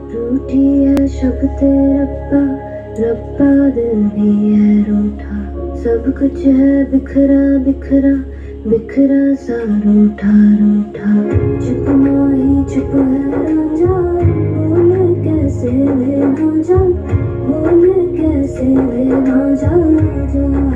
रूठी है शब्द रब्बा, रब्बा दिल भी है रूठा। सब कुछ है बिखरा बिखरा, बिखरा सा रूठा रूठा। चुप माही चुप है रांझा, बोल कैसे वे ना जा, बोल कैसे वे ना जा, जा।